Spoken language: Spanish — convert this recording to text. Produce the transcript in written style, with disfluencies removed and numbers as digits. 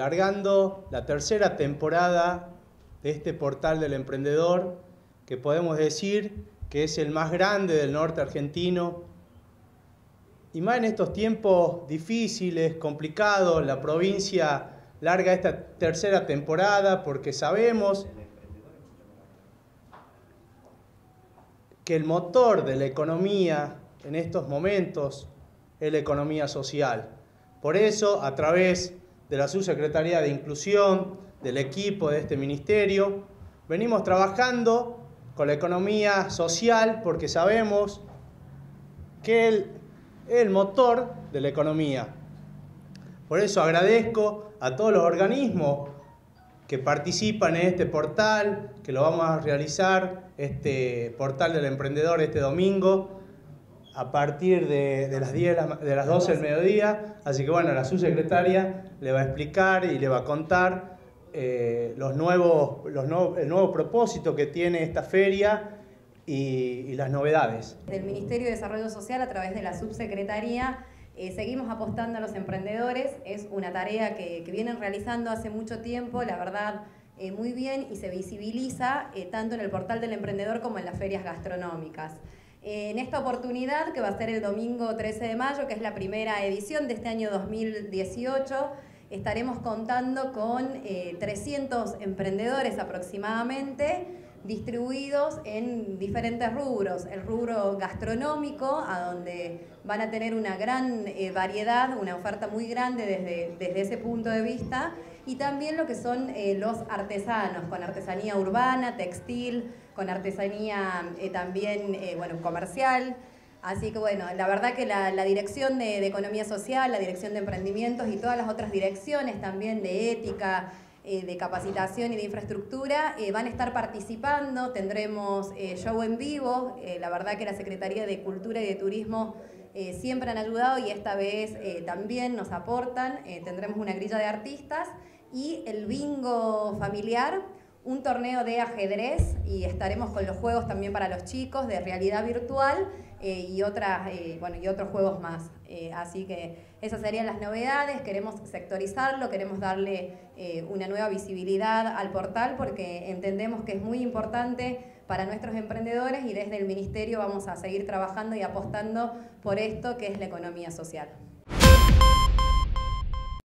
Largando la tercera temporada de este portal del emprendedor, que podemos decir que es el más grande del norte argentino. Y más en estos tiempos difíciles, complicados, la provincia larga esta tercera temporada porque sabemos que el motor de la economía en estos momentos es la economía social. Por eso, a través de la Subsecretaría de Inclusión, del equipo de este ministerio, venimos trabajando con la economía social porque sabemos que es el motor de la economía. Por eso agradezco a todos los organismos que participan en este portal, que lo vamos a realizar, este portal del emprendedor este domingo, a partir de las 12 del mediodía. Así que bueno, la subsecretaria le va a explicar y le va a contar el nuevo propósito que tiene esta feria y las novedades. Del Ministerio de Desarrollo Social, a través de la subsecretaría, seguimos apostando a los emprendedores. Es una tarea que vienen realizando hace mucho tiempo, la verdad, muy bien, y se visibiliza tanto en el portal del emprendedor como en las ferias gastronómicas. En esta oportunidad, que va a ser el domingo 13 de mayo, que es la primera edición de este año 2018, estaremos contando con 300 emprendedores aproximadamente, distribuidos en diferentes rubros. El rubro gastronómico, a donde van a tener una gran variedad, una oferta muy grande desde ese punto de vista, y también lo que son los artesanos, con artesanía urbana, textil, con artesanía también comercial. Así que bueno, la verdad que la Dirección de Economía Social, la Dirección de Emprendimientos y todas las otras direcciones también de ética, de capacitación y de infraestructura van a estar participando. Tendremos show en vivo. La verdad que la Secretaría de Cultura y de Turismo siempre han ayudado y esta vez también nos aportan. Tendremos una grilla de artistas y el bingo familiar, un torneo de ajedrez, y estaremos con los juegos también para los chicos de realidad virtual y otros juegos más. Así que esas serían las novedades. Queremos sectorizarlo, queremos darle una nueva visibilidad al portal porque entendemos que es muy importante para nuestros emprendedores, y desde el Ministerio vamos a seguir trabajando y apostando por esto que es la economía social.